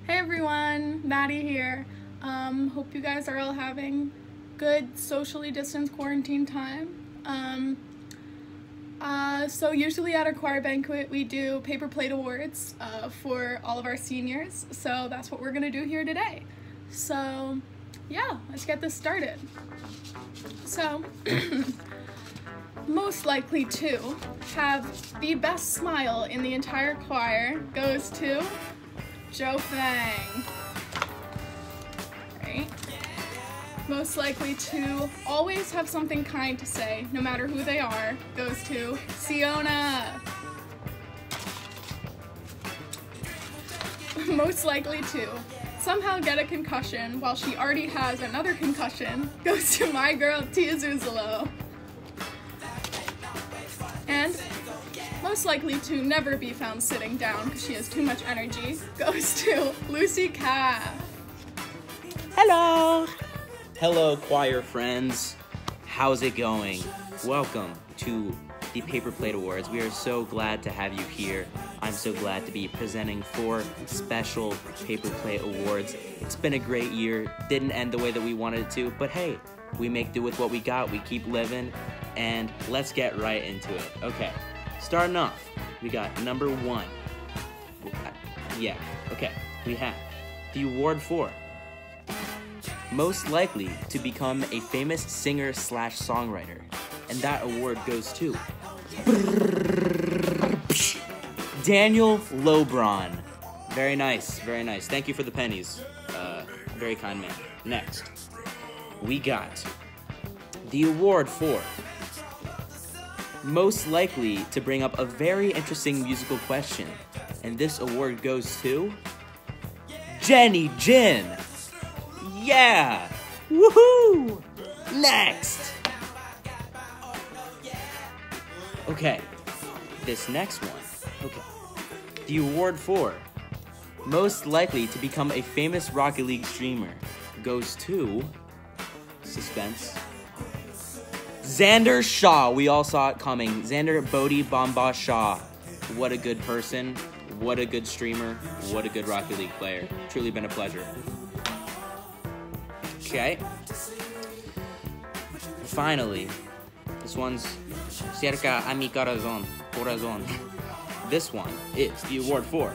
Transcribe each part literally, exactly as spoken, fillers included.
Hey everyone, Maddie here. Um, hope you guys are all having good socially distanced quarantine time. Um, uh, so usually at our choir banquet we do paper plate awards uh, for all of our seniors. So that's what we're gonna do here today. So yeah, let's get this started. So most likely to have the best smile in the entire choir goes to Joe Fang. Right? Most likely to always have something kind to say, no matter who they are, goes to Siona. Most likely to somehow get a concussion while she already has another concussion goes to my girl Tia Zuzalo. And most likely to never be found sitting down because she has too much energy goes to Lucy Caff. Hello! Hello, choir friends. How's it going? Welcome to the Paper Plate Awards. We are so glad to have you here. I'm so glad to be presenting four special Paper Plate Awards. It's been a great year. Didn't end the way that we wanted it to, but hey, we make do with what we got. We keep living, and let's get right into it. Okay. Starting off, we got number one. Yeah, okay. We have the award for most likely to become a famous singer slash songwriter. And that award goes to Daniel Lobron. Very nice, very nice. Thank you for the pennies. Uh, very kind man. Next, we got the award for most likely to bring up a very interesting musical question. And this award goes to Jenny Jin. Yeah! Woohoo! Next! Okay, this next one. Okay. The award for most likely to become a famous Rocket League streamer goes to suspense. Xander Shaw. We all saw it coming. Xander Bodhi Bamba Shaw. What a good person. What a good streamer. What a good Rocket League player. Truly been a pleasure. Okay. Finally, this one's cerca a mi corazón. Corazón. This one is the award for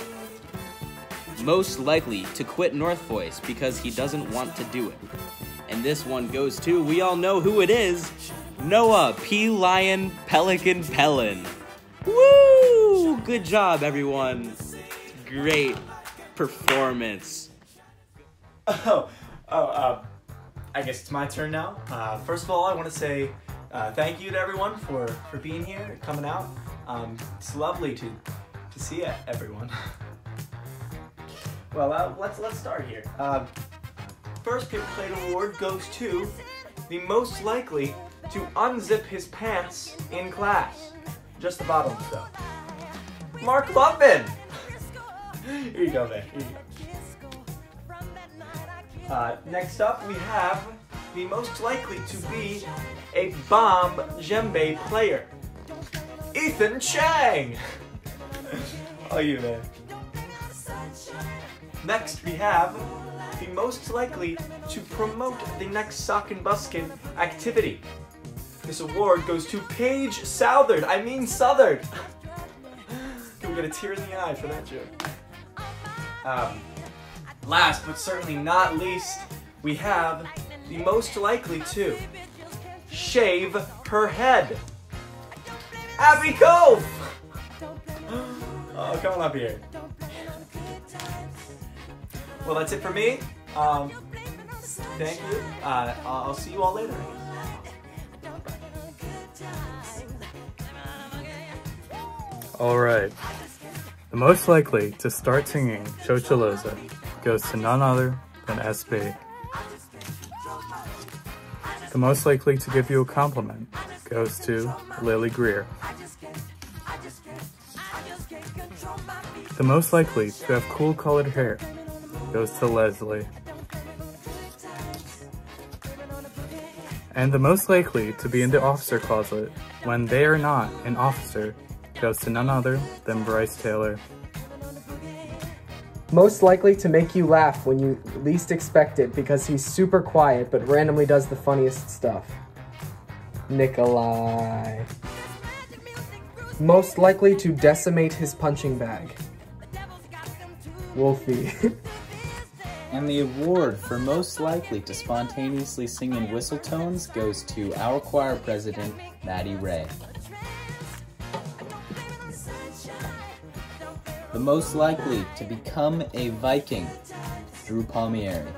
most likely to quit North Voice because he doesn't want to do it. And this one goes to, we all know who it is, Noah P. Lion Pelican Pellin. Woo! Good job, everyone. Great performance. Oh, oh, uh, I guess it's my turn now. Uh, first of all, I want to say uh, thank you to everyone for, for being here and coming out. Um, it's lovely to to see it, everyone. Well, uh, let's let's start here. Uh, First Paper Plate Award goes to the most likely to unzip his pants in class. Just the bottoms, though. Mark Lupin! Here you go, man. Here you go. Uh, next up, we have the most likely to be a bomb djembe player. Ethan Chang! Oh, you, man. Next, we have the most likely to promote the next Sock and Buskin activity. This award goes to Paige Southard. I mean Southard. Can we get a tear in the eye for that joke? Um, last but certainly not least, we have the most likely to shave her head. Abby Cove. Oh, come on up here. Well, that's it for me. Um, thank you. Uh, I'll see you all later. Alright. The most likely to start singing Chocholeza goes to none other than S B. The most likely to give you a compliment goes to Lily Greer. The most likely to have cool colored hair goes to Leslie. And the most likely to be in the officer closet when they are not an officer goes to none other than Bryce Taylor. Most likely to make you laugh when you least expect it because he's super quiet but randomly does the funniest stuff. Nikolai. Most likely to decimate his punching bag. Wolfie. And the award for most likely to spontaneously sing in whistle tones goes to our choir president, Maddie Ray. The most likely to become a Viking, Drew Palmieri.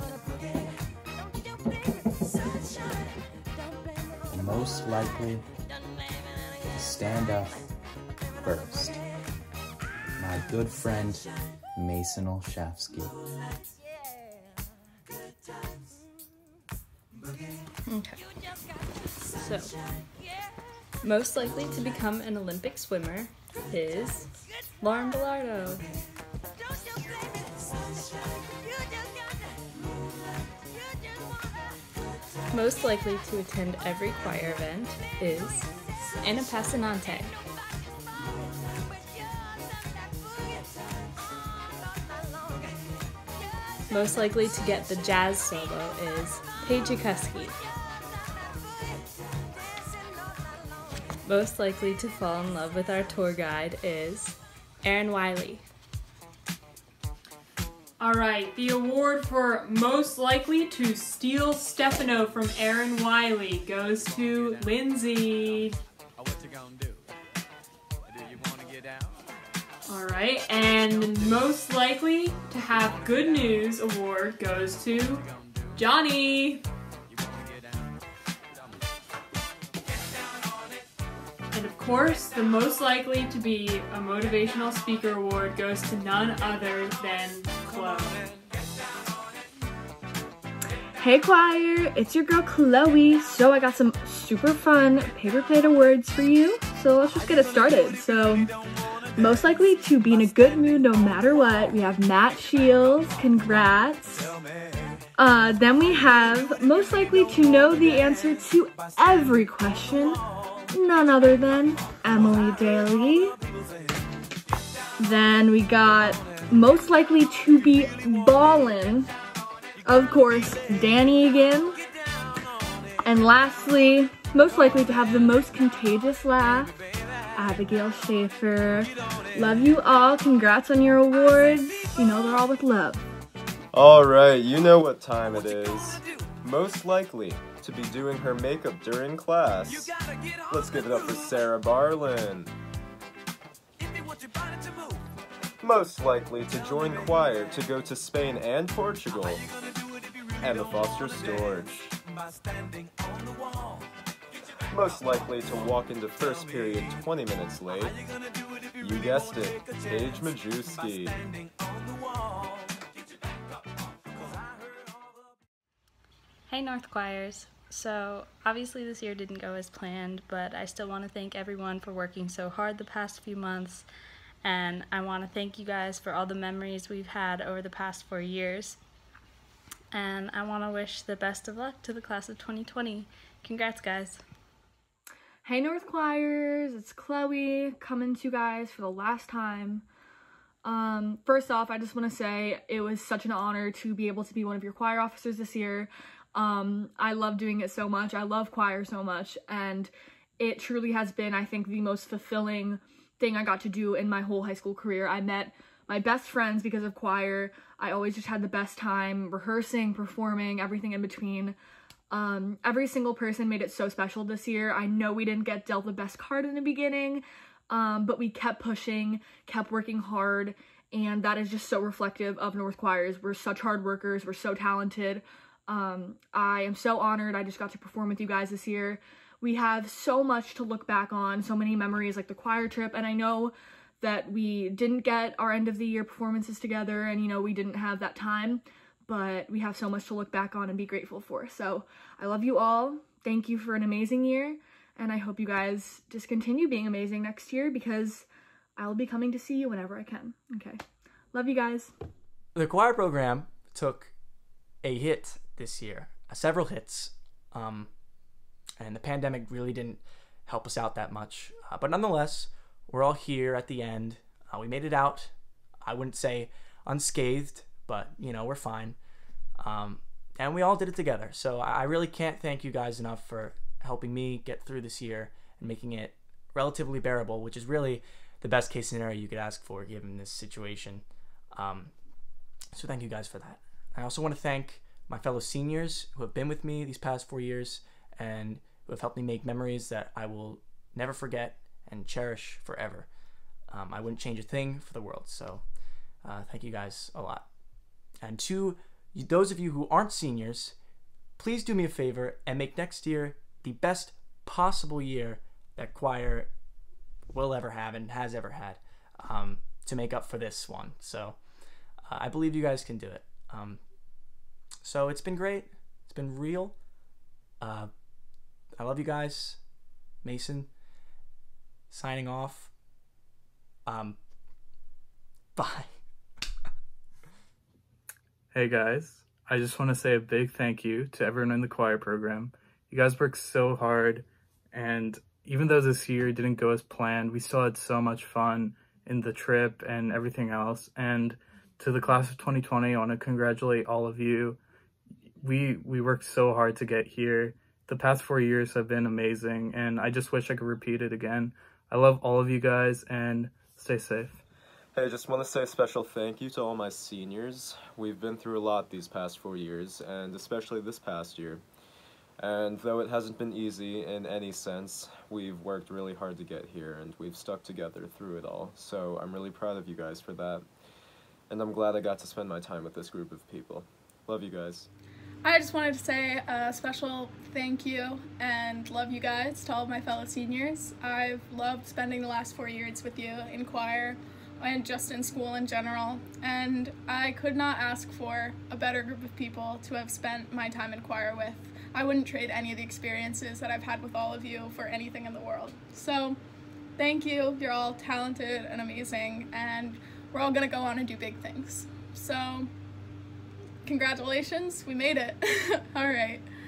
The most likely to stand up first, my good friend, Mason Olszewski. Okay. So, most likely to become an Olympic swimmer is Lauren Bellardo. Most likely to attend every choir event is Anna Passanante. Most likely to get the jazz solo is Paige Kuski. Most likely to fall in love with our tour guide is Erin Wiley. All right, the award for most likely to steal Stefano from Erin Wiley goes to Lindsay. All right, and the most likely to have good news award goes to Johnny. And of course, the most likely to be a motivational speaker award goes to none other than Chloe. Hey choir, it's your girl Chloe. So I got some super fun paper plate awards for you. So let's just get it started. So most likely to be in a good mood no matter what, we have Matt Shields, congrats. Uh, then we have most likely to know the answer to every question, none other than Emily Daly. Then we got most likely to be ballin', of course, Danny again. And lastly, most likely to have the most contagious laugh, Abigail Schaefer. Love you all, congrats on your awards. You know, they're all with love. Alright, you know what time it is. Most likely to be doing her makeup during class. Let's give it up for Sarah Barlin. Most likely to join choir to go to Spain and Portugal. Emma Foster Storch. Most likely to walk into first period twenty minutes late. You guessed it, Paige Majewski. Hey North Choirs. So obviously this year didn't go as planned, but I still want to thank everyone for working so hard the past few months, and I want to thank you guys for all the memories we've had over the past four years. And I want to wish the best of luck to the class of twenty twenty. Congrats, guys. Hey North Choirs, it's Chloe coming to you guys for the last time. Um, first off, I just want to say it was such an honor to be able to be one of your choir officers this year. Um, I love doing it so much. I love choir so much, and it truly has been, I think, the most fulfilling thing I got to do in my whole high school career. I met my best friends because of choir. I always just had the best time rehearsing, performing, everything in between. Um, every single person made it so special this year. I know we didn't get dealt the best card in the beginning, um, but we kept pushing, kept working hard, and that is just so reflective of North Choirs. We're such hard workers. We're so talented. Um, I am so honored I just got to perform with you guys this year. We have so much to look back on, so many memories like the choir trip, and I know that we didn't get our end of the year performances together, and you know, we didn't have that time, but we have so much to look back on and be grateful for. So I love you all. Thank you for an amazing year, and I hope you guys just continue being amazing next year because I'll be coming to see you whenever I can. Okay. Love you guys. The choir program took a hit this year, uh, several hits, um, and the pandemic really didn't help us out that much. Uh, but nonetheless, we're all here at the end. Uh, we made it out. I wouldn't say unscathed, but you know, we're fine. Um, and we all did it together. So I really can't thank you guys enough for helping me get through this year and making it relatively bearable, which is really the best case scenario you could ask for given this situation. Um, so thank you guys for that. I also want to thank my fellow seniors who have been with me these past four years and who have helped me make memories that I will never forget and cherish forever. Um, I wouldn't change a thing for the world. So uh, thank you guys a lot. And to those of you who aren't seniors, please do me a favor and make next year the best possible year that choir will ever have and has ever had, um, to make up for this one. So uh, I believe you guys can do it. Um, so it's been great. It's been real. Uh, I love you guys. Mason, signing off. Um, bye. Hey guys, I just want to say a big thank you to everyone in the choir program. You guys worked so hard, and even though this year didn't go as planned, we still had so much fun in the trip and everything else. And to the class of twenty twenty, I want to congratulate all of you. We we worked so hard to get here. The past four years have been amazing, and I just wish I could repeat it again. I love all of you guys, and stay safe. Hey, I just want to say a special thank you to all my seniors. We've been through a lot these past four years, and especially this past year. And though it hasn't been easy in any sense, we've worked really hard to get here, and we've stuck together through it all. So I'm really proud of you guys for that. And I'm glad I got to spend my time with this group of people. Love you guys. I just wanted to say a special thank you and love you guys to all of my fellow seniors. I've loved spending the last four years with you in choir and just in school in general, and I could not ask for a better group of people to have spent my time in choir with. I wouldn't trade any of the experiences that I've had with all of you for anything in the world. So thank you. You're all talented and amazing, and we're all gonna go on and do big things. So congratulations, we made it. All right.